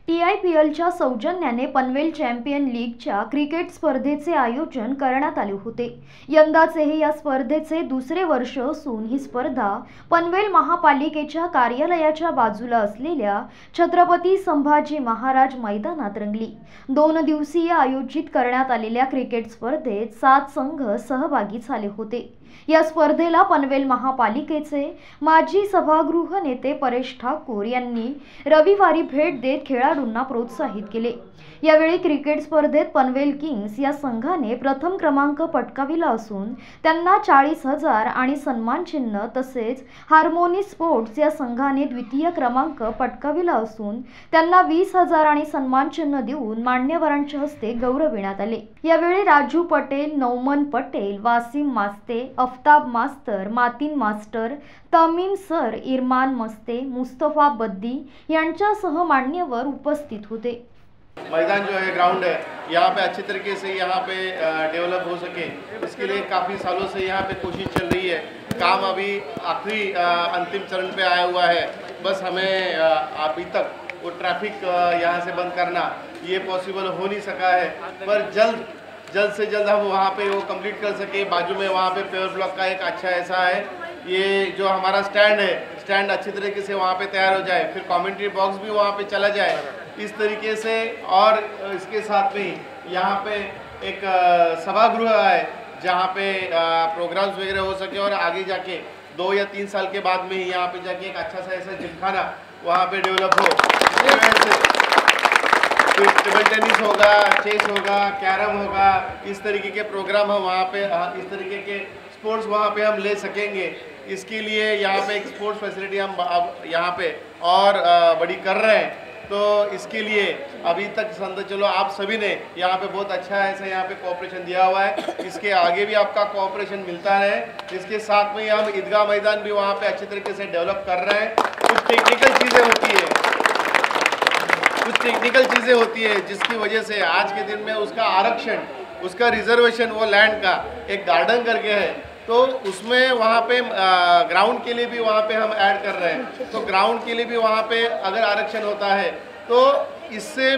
TIPLच्या सौजन्याने पनवेल चॅम्पियन लीगच्या क्रिकेट स्पर्धेचे आयोजन करण्यात आले होते। यंदाचे हे या स्पर्धेचे दुसरे वर्ष असून ही स्पर्धा पनवेल महापालिकेच्या कार्यालयाच्या बाजूला असलेल्या छत्रपती संभाजी महाराज मैदानात रंगली। 2 दिवसीय आयोजित करण्यात आलेल्या क्रिकेट स्पर्धेत 7 संघ सहभागी झाले होते। या स्पर्धेला पनवेल महापालिकेचे माजी सभागृह नेते परेश ठाकूर यांनी रविवारी भेट देत खेळाडूंना प्रोत्साहित केले। यावेळी क्रिकेट स्पर्धेत पनवेल किंग्स या संघाने प्रथम क्रमांक पटकाविला असून त्यांना 40,000 आणि सन्मान चिन्ह, तसेच हार्मोनी स्पोर्ट्स या संघाने द्वितीय क्रमांक पटकाविला असून त्यांना 20,000 आणि सन्मान चिन्ह देऊन मान्यवरांच्या हस्ते गौरविण्यात आले। यावेळी Raju Patel, Naumann Patel, Washim Maste, Aftab master, Matin master, Tamim sir, Irman Maste, Mustafa Baddi यांच्यासह मान्यवर उपस्थित होते। मैदान जो है, ग्राउंड है, यहाँ पे अच्छे तरीके से यहाँ पे डेवलप हो सके, इसके लिए काफ़ी सालों से यहाँ पे कोशिश चल रही है। काम अभी आखिरी अंतिम चरण पे आया हुआ है। बस हमें अभी तक वो ट्रैफिक यहाँ से बंद करना ये पॉसिबल हो नहीं सका है, पर जल्द से जल्द हम वहाँ पे वो कंप्लीट कर सके। बाजू में वहाँ पे पेवर ब्लॉक का एक अच्छा ऐसा है, ये जो हमारा स्टैंड है, स्टैंड अच्छी तरीके से वहाँ पे तैयार हो जाए, फिर कमेंट्री बॉक्स भी वहाँ पे चला जाए इस तरीके से। और इसके साथ में यहाँ पे एक सभागृह है जहाँ पे प्रोग्राम्स वगैरह हो सके, और आगे जाके 2 या 3 साल के बाद में ही यहाँ पे जाके एक अच्छा सा ऐसा जिमखाना वहाँ पे डेवलप हो। फिर टेबल टेनिस होगा, चेस होगा, कैरम होगा, इस तरीके के प्रोग्राम हम वहाँ पे, इस तरीके के स्पोर्ट्स वहाँ पे हम ले सकेंगे। इसके लिए यहाँ पे एक स्पोर्ट्स फैसिलिटी हम अब यहाँ पे और बड़ी कर रहे हैं। तो इसके लिए अभी तक समझ चलो आप सभी ने यहाँ पे बहुत अच्छा ऐसा यहाँ पे कोऑपरेशन दिया हुआ है। इसके आगे भी आपका कोऑपरेशन मिलता रहे। इसके साथ में हम ईदगाह मैदान भी वहाँ पे अच्छे तरीके से डेवलप कर रहे हैं। कुछ टेक्निकल चीज़ें होती है जिसकी वजह से आज के दिन में उसका आरक्षण, उसका रिजर्वेशन, वो लैंड का एक गार्डन करके है, तो उसमें वहाँ पे ग्राउंड के लिए भी वहाँ पे हम ऐड कर रहे हैं। तो ग्राउंड के लिए भी वहाँ पे अगर आरक्षण होता है तो इससे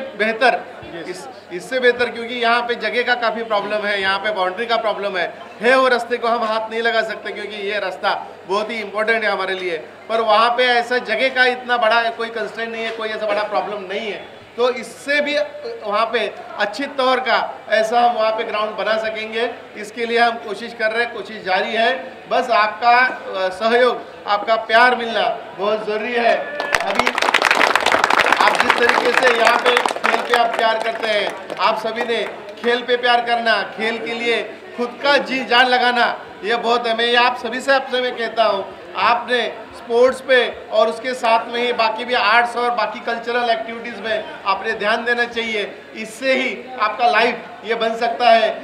बेहतर क्योंकि यहाँ पे जगह का काफ़ी प्रॉब्लम है, यहाँ पे बाउंड्री का प्रॉब्लम है। वो रास्ते को हम हाथ नहीं लगा सकते क्योंकि ये रास्ता बहुत ही इम्पोर्टेंट है हमारे लिए, पर वहाँ पे ऐसा जगह का इतना बड़ा कोई कंस्ट्रेंट नहीं है, कोई ऐसा बड़ा प्रॉब्लम नहीं है। तो इससे भी वहाँ पे अच्छी तौर का ऐसा हम वहाँ पे ग्राउंड बना सकेंगे। इसके लिए हम कोशिश कर रहे हैं, कोशिश जारी है। बस आपका सहयोग, आपका प्यार मिलना बहुत ज़रूरी है। अभी आप जिस तरीके से यहाँ पे खेल पे आप प्यार करते हैं, आप सभी ने खेल पे प्यार करना, खेल के लिए खुद का जी जान लगाना, ये बहुत है। मैं ये आप सभी से आपसे मैं कहता हूँ, आपने स्पोर्ट्स पे और उसके साथ में ही बाकी भी आर्ट्स और बाकी कल्चरल एक्टिविटीज़ में आपने ध्यान देना चाहिए। इससे ही आपका लाइफ ये बन सकता है